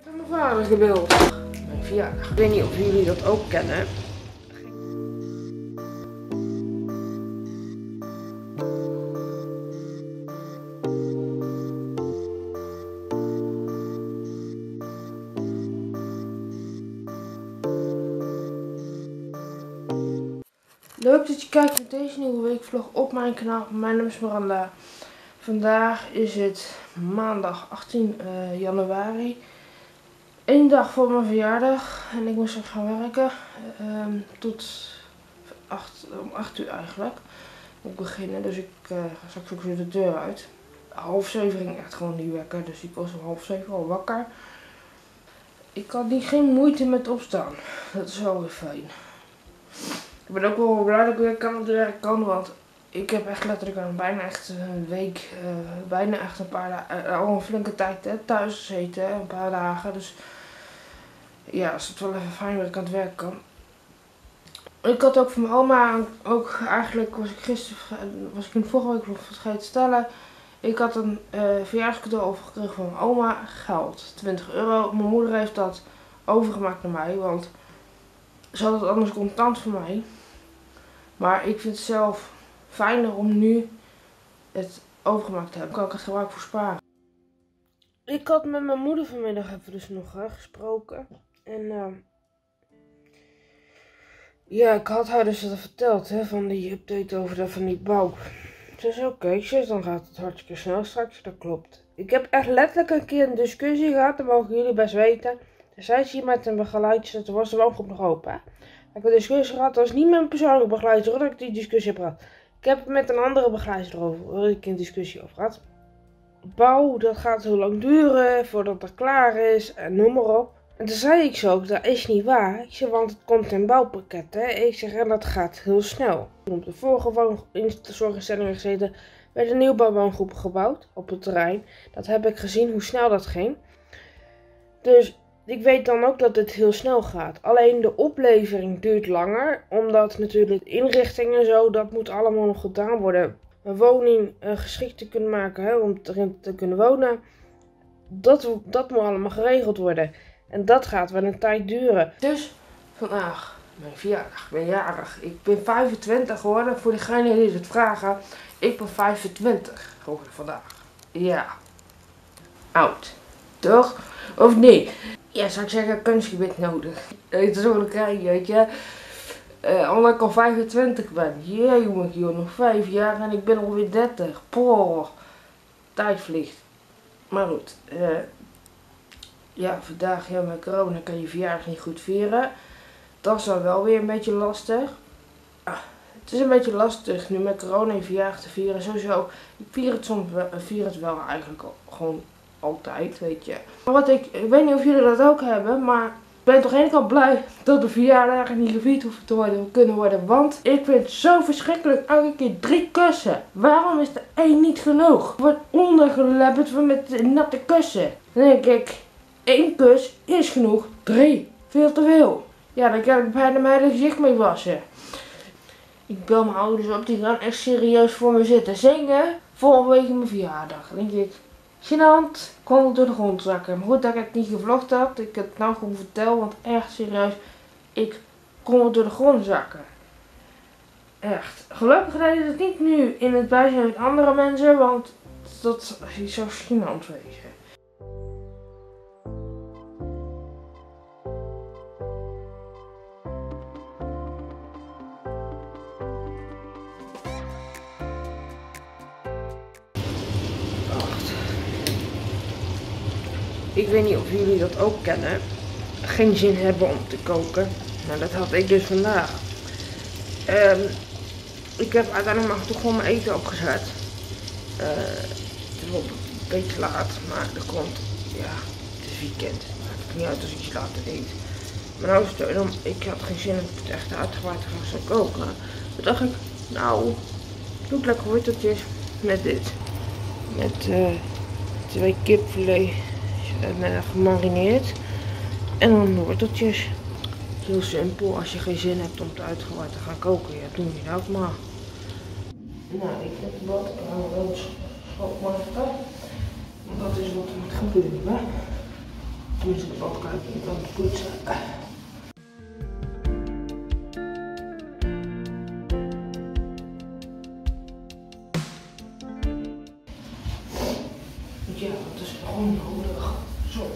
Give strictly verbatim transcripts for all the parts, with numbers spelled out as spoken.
Mijn vader gebeeld. Mijn verjaardag. Ik weet niet of jullie dat ook kennen. Leuk dat je kijkt naar deze nieuwe weekvlog op mijn kanaal. Mijn naam is Miranda. Vandaag is het maandag achttien januari. Eén dag voor mijn verjaardag. En ik moest straks gaan werken. Um, tot acht, om acht uur eigenlijk. Moet ik beginnen. Dus ik uh, ga straks ook weer de deur uit. Half zeven ging echt gewoon niet wekken. Dus ik was om half zeven al wakker. Ik had niet geen moeite met opstaan. Dat is wel weer fijn. Ik ben ook wel blij dat ik weer kan op de werk kan, want ik heb echt letterlijk al bijna echt een week, uh, bijna echt een paar dagen, uh, al een flinke tijd hè, thuis gezeten, een paar dagen. Dus ja, is het wel even fijn dat ik aan het werk kan. Ik had ook van mijn oma, ook eigenlijk was ik gisteren, was ik in de vorige week nog vergeten te stellen. Ik had een uh, verjaarscadeau overgekregen van mijn oma, geld, twintig euro. Mijn moeder heeft dat overgemaakt naar mij, want ze had het anders contant voor mij. Maar ik vind het zelf fijner om nu het overgemaakt te hebben. Dan kan ik het gebruik voor sparen. Ik had met mijn moeder vanmiddag even dus nog uh, gesproken. En uh, ja, ik had haar dus dat verteld hè, van die update over de, van die bouw. Ze zei oké, okay, dan gaat het hartstikke snel straks. Dat klopt. Ik heb echt letterlijk een keer een discussie gehad, dat mogen jullie best weten. Toen zei ze hier met een begeleider, toen was de woongroep nog open. Hè? Ik heb een discussie gehad, dat was niet met een persoonlijke begeleider dat ik die discussie heb gehad. Ik heb het met een andere begeleider erover, waar ik een discussie over had. Bouw, dat gaat heel lang duren voordat het klaar is en noem maar op. En toen zei ik zo, dat is niet waar. Ik zeg, want het komt in bouwpakket. Hè? Ik zeg, en dat gaat heel snel. Op de vorige woonzorginstellingen gezeten, werd een nieuwbouwwoongroep gebouwd op het terrein. Dat heb ik gezien hoe snel dat ging. Dus ik weet dan ook dat het heel snel gaat. Alleen de oplevering duurt langer. Omdat natuurlijk de inrichting en zo, dat moet allemaal nog gedaan worden. Een woning uh, geschikt te kunnen maken hè, om erin te kunnen wonen. Dat, dat moet allemaal geregeld worden. En dat gaat wel een tijd duren. Dus vandaag, mijn verjaardag, ik ben jarig. Ik ben vijfentwintig geworden. Voor degenen die het vragen. Ik ben vijfentwintig geworden vandaag. Ja. Oud. Toch? Of nee? Ja, zou ik zeggen, kunstgebied nodig. Het is wel een krijg, weet je. Uh, omdat ik al vijfentwintig ben. Jee, jongen, joh, nog vijf jaar en ik ben alweer dertig. Poh. Tijd vliegt. Maar goed. Uh, ja, vandaag ja, met corona kan je verjaardag niet goed vieren. Dat is dan wel weer een beetje lastig. Ah, het is een beetje lastig nu met corona je verjaardag te vieren. Sowieso, ik vier het soms wel, vier het wel eigenlijk al, gewoon altijd, weet je. Maar wat ik, ik weet niet of jullie dat ook hebben, maar ik ben toch aan de ene kant blij dat de verjaardagen niet gevierd hoeven te worden, kunnen worden. Want ik vind het zo verschrikkelijk, elke keer drie kussen. Waarom is er één niet genoeg? Er wordt ondergelepperd met natte kussen. Dan denk ik, één kus is genoeg, drie, veel te veel. Ja, dan kan ik bijna mijn hele gezicht mee wassen. Ik bel mijn ouders op, die gaan echt serieus voor me zitten zingen. Volgende week mijn verjaardag. Dan denk ik, gênant, kon het door de grond zakken. Maar goed dat ik het niet gevlogd had. Ik het nou gewoon vertel, want echt serieus, ik kon het door de grond zakken. Echt. Gelukkig deed ik het niet nu in het bijzijn met andere mensen, want dat zou gênant wezen. Ik weet niet of jullie dat ook kennen. Geen zin hebben om te koken. Nou, dat had ik dus vandaag. Um, ik heb uiteindelijk maar toch gewoon mijn eten opgezet. Uh, het is wel een beetje laat, maar dat komt. Ja, het is weekend. Het maakt niet uit als ik iets later eet. Maar nou is het dan, ik had geen zin om het echt uitgebreid te gaan koken. Toen dacht ik, nou, doe ik lekker worteltjes met dit. Met uh, twee kipfilet. En uh, gemarineerd. En dan worteltjes. Heel simpel. Als je geen zin hebt om het uitgebreid te gaan koken, ja, doe je dat maar. Nou, ik heb wat aan het schoonmaken. Dat is wat er moet gebeuren. poetsen, de badkuip, ik kan het poetsen. Ja, dat is gewoon nodig. Zo.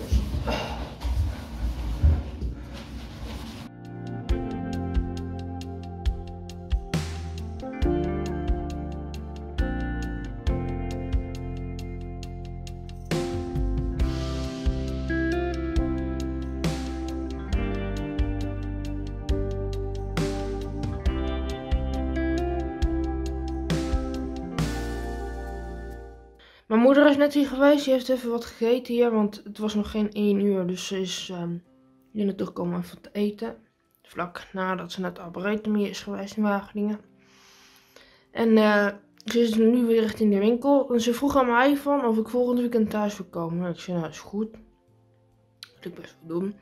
Mijn moeder is net hier geweest, die heeft even wat gegeten hier, want het was nog geen één uur. Dus ze is um, hier naartoe gekomen om even te eten. Vlak nadat ze net Arboretum is geweest in Wageningen. En uh, ze is nu weer richting de winkel. En ze vroeg aan mij van of ik volgende weekend thuis wil komen. Nou, ik zei, nou is goed. Dat wil ik best wel doen.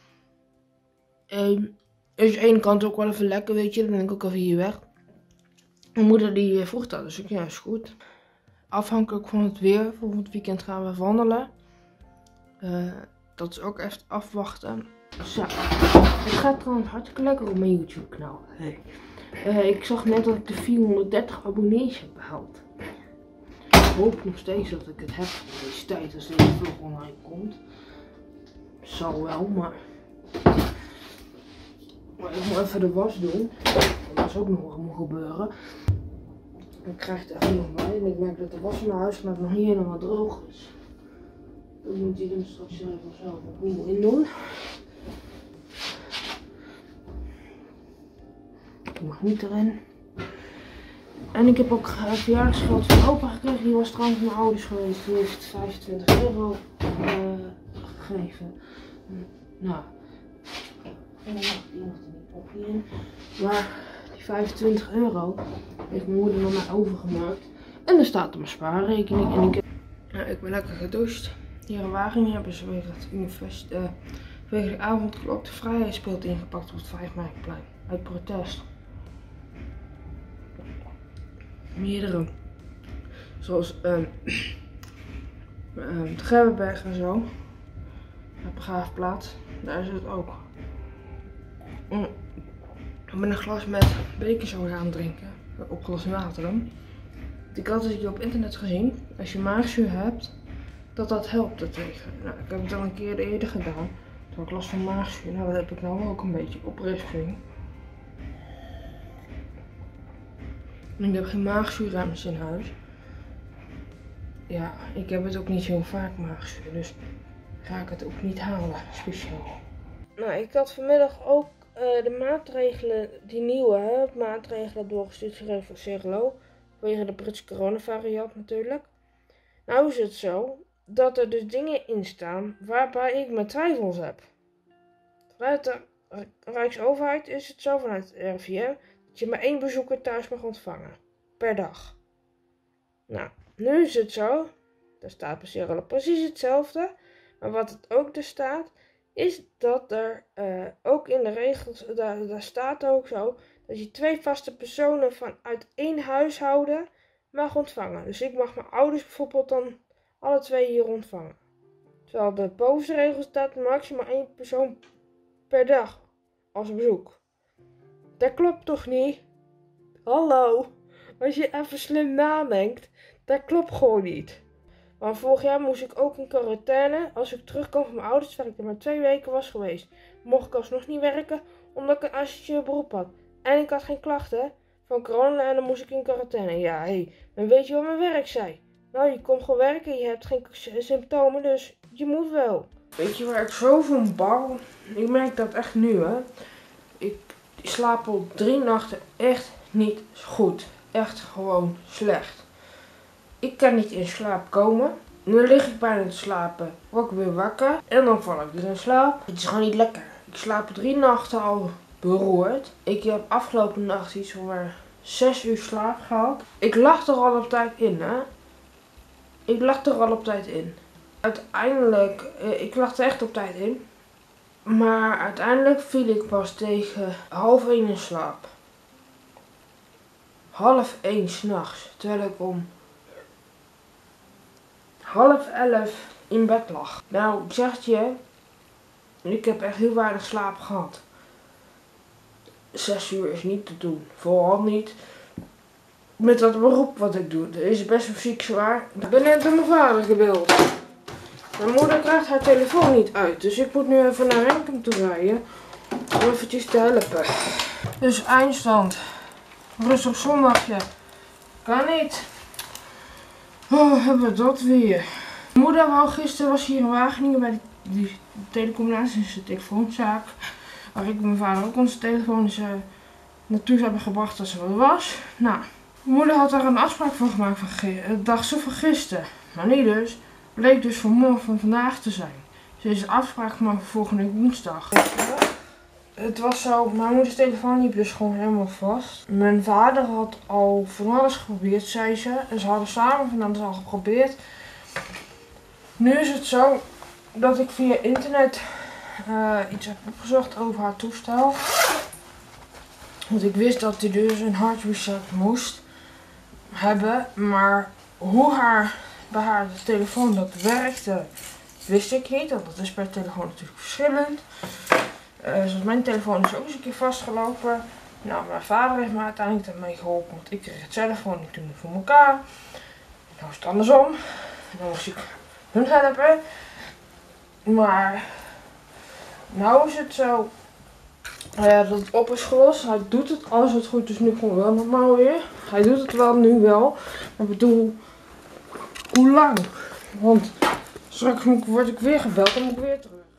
En is aan de ene kant ook wel even lekker, weet je. Dan ben ik ook even hier weg. Mijn moeder die vroeg dat, dus ik ja, is goed. Afhankelijk van het weer, volgend weekend gaan we wandelen. Uh, dat is ook echt afwachten. Zo, het gaat trouwens hartstikke lekker op mijn YouTube kanaal. Hey. Uh, ik zag net dat ik de vierhonderddertig abonnees heb behaald. Ik hoop nog steeds dat ik het heb in deze tijd als deze vlog online komt. Zal wel, maar... maar ik moet even de was doen. Dat is ook nog wat moet gebeuren. Ik krijg het even nog bij en ik merk dat de was in mijn huis nog niet helemaal droog is. Dan moet hij hem straks even zelf opnieuw in doen. Ik mag niet erin. En ik heb ook uh, verjaardagsgeld van opa gekregen. Die was trouwens mijn ouders geweest. Die heeft vijfentwintig euro uh, gegeven. Nou, die mocht er niet op in. Maar die vijfentwintig euro heeft mijn moeder naar mij overgemaakt. En er staat op mijn spaarrekening. En ik, heb, nou, ik ben lekker gedoucht. Hier in Wageningen hebben ze weer het Univest, uh, vanwege de avondklok de vrijheidsbeeld ingepakt op het vijf meiplein. Uit protest. Meerdere. Zoals um, um, de Gebbenberg en zo. De begraafplaats. Daar is het ook. Mm. Ik ben een glas met baconsoda aan het drinken. Opgelost water dan. Ik had dus op internet gezien. Als je maagzuur hebt. Dat dat helpt ertegen. Nou, ik heb het al een keer eerder gedaan. Toen had ik last van maagzuur. Nou, dat heb ik nou ook een beetje. Oprisping. En ik heb geen maagzuurremmers in huis. Ja, ik heb het ook niet zo vaak maagzuur. Dus ga ik het ook niet halen. Speciaal. Nou, ik had vanmiddag ook uh, de maatregelen, die nieuwe hè, maatregelen doorgestuurd gekregen voor Cirlo. Vanwege de Britse coronavariant natuurlijk. Nou is het zo dat er dus dingen in staan waarbij ik mijn twijfels heb. Vanuit de Rijksoverheid is het zo, vanuit het R I V M, dat je maar één bezoeker thuis mag ontvangen. Per dag. Nou, nu is het zo, daar staat bij Cirlo precies hetzelfde. Maar wat het ook er staat, is dat er uh, ook in de regels, daar, daar staat ook zo, dat je twee vaste personen vanuit één huishouden mag ontvangen. Dus ik mag mijn ouders bijvoorbeeld dan alle twee hier ontvangen. Terwijl de bovenste regel staat maximaal één persoon per dag als bezoek. Dat klopt toch niet? Hallo, als je even slim nadenkt, dat klopt gewoon niet. Maar vorig jaar moest ik ook in quarantaine. Als ik terugkwam van mijn ouders, terwijl ik er maar twee weken was geweest, mocht ik alsnog niet werken, omdat ik een essentieel beroep had. En ik had geen klachten van corona en dan moest ik in quarantaine. Ja, hé, hey, dan weet je wat mijn werk zei. Nou, je komt gewoon werken, je hebt geen symptomen, dus je moet wel. Weet je waar ik zo van bang? Ik merk dat echt nu, hè. Ik slaap al drie nachten echt niet goed. Echt gewoon slecht. Ik kan niet in slaap komen. Nu lig ik bijna te slapen. Word ik weer wakker. En dan val ik weer in slaap. Het is gewoon niet lekker. Ik slaap drie nachten al beroerd. Ik heb afgelopen nacht iets van maar zes uur slaap gehad. Ik lag er al op tijd in, hè. Ik lag er al op tijd in. Uiteindelijk, eh, ik lag er echt op tijd in. Maar uiteindelijk viel ik pas tegen half één in slaap. Half één s'nachts. Terwijl ik om half elf in bed lag. Nou, ik zeg het je, Ik heb echt heel weinig slaap gehad. Zes uur is niet te doen. Vooral niet met dat beroep wat ik doe. Dat is best wel fysiek zwaar. Ik ben net door mijn vader gebeld. Mijn moeder krijgt haar telefoon niet uit. Dus ik moet nu even naar Renkum toe rijden. Om eventjes te helpen. Dus eindstand. Rustig zondagje. Kan niet. Oh, hebben we dat weer. Mijn moeder wou gisteren, was hier in Wageningen bij die, die telecommunicaties, de telefoonzaak. Waar ik mijn vader ook onze telefoon uh, naartoe hebben gebracht als er wat was. Nou, mijn moeder had daar een afspraak van gemaakt van de dag zo van gisteren. Maar niet dus. Bleek dus van morgen van vandaag te zijn. Ze is een afspraak gemaakt voor volgende week woensdag. Het was zo, mijn moeders telefoon liep dus gewoon helemaal vast. Mijn vader had al van alles geprobeerd, zei ze. En ze hadden samen van alles al geprobeerd. Nu is het zo dat ik via internet uh, iets heb opgezocht over haar toestel. Want ik wist dat hij dus een hard reset moest hebben. Maar hoe haar, bij haar de telefoon dat werkte, wist ik niet. Want dat is per telefoon natuurlijk verschillend. Uh, zoals mijn telefoon is ook eens een keer vastgelopen. Nou, mijn vader heeft me uiteindelijk daarmee geholpen. Want ik kreeg het zelf gewoon niet toen voor elkaar. Nou is het andersom. Dan moest ik hun helpen. Maar nou is het zo uh, dat het op is gelost. Hij doet het, alles wat goed is nu gewoon wel normaal weer. Hij doet het wel nu wel. Maar ik bedoel, hoe lang? Want straks word ik weer gebeld en moet ik weer terug.